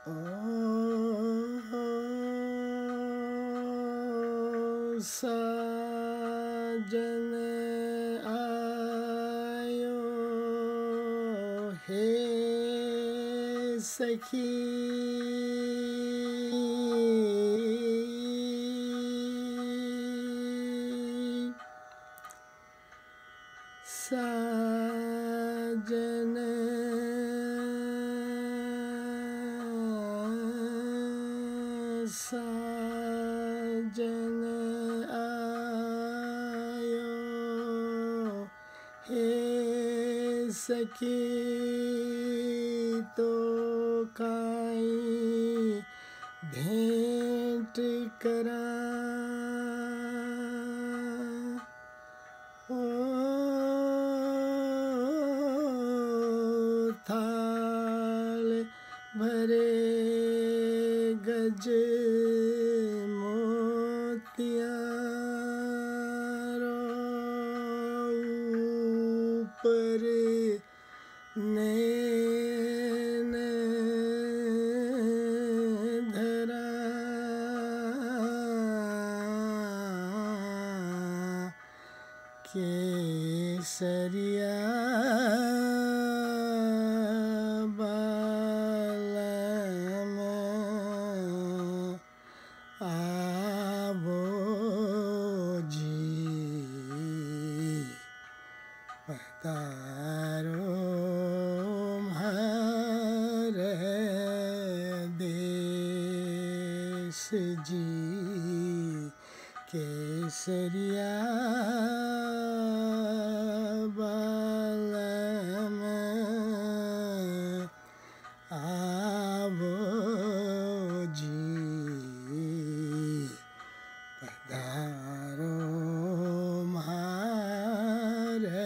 ओ साजन आयो हे सखी साजन साजन आयो हे सखी तो काई भेंट करा ओ थाल भरे गज मोतियारो ऊपर नैन धरा केसरिया बालम आवो जी पधारो हमारे देश जी केसरिया बालम आवो जी पधारो हमारे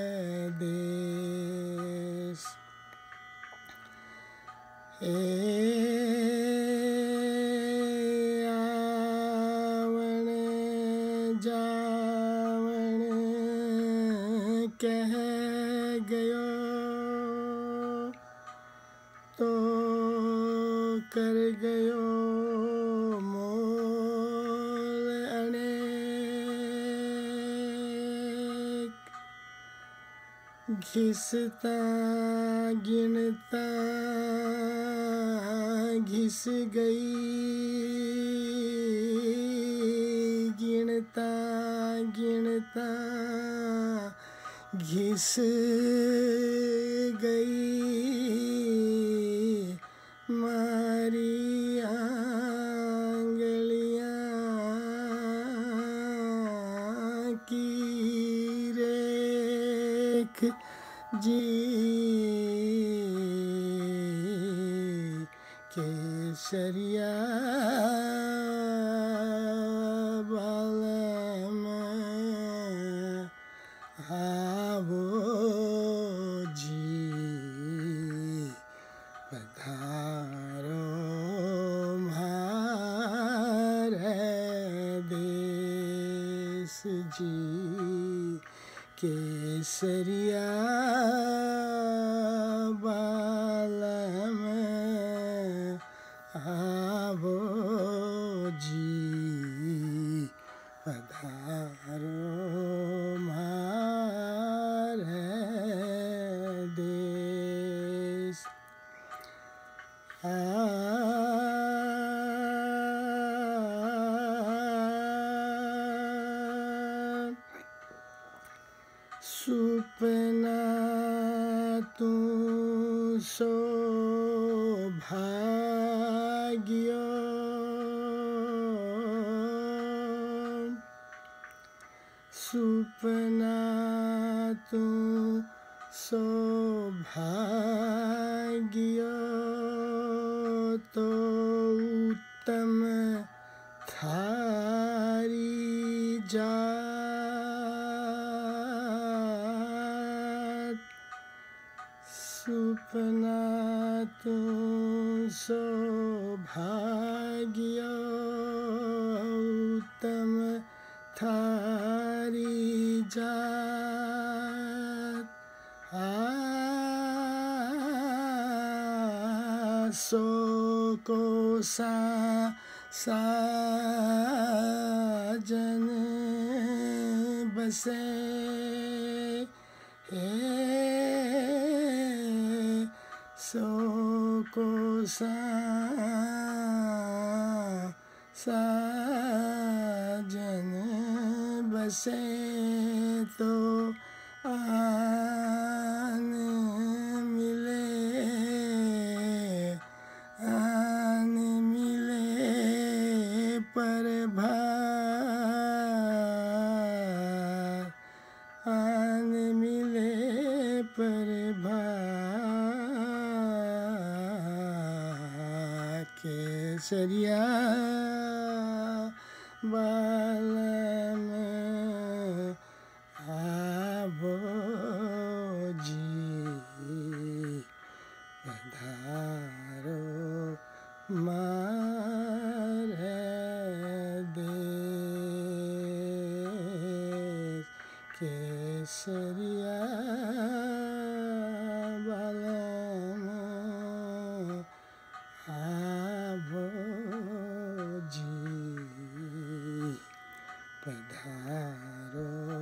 देश आवण जावण कह गयो तो कर गयो मोल अनेक घिसता गिनता घिस गई गिनता गिनता घिस गई मारी आंगलियां की रेख जी केसरिया बालम आवो जी पधारो हमारे देश जी केसरिया बालम आवो जी पधारो हमारे देश सुपना तू सौभाग्यो सुपना तू सौभाग्यो तो उत्तम थारी जात सुपना तू सौभाग्य उत्तम थारी जात सो को साजन बसे सो को साजन बसे तो आन मिले पर भार आन मिले पर भार केसरिया बालन आवो जी पधारो मारे देश केसरिया बालन आवो जी पधारो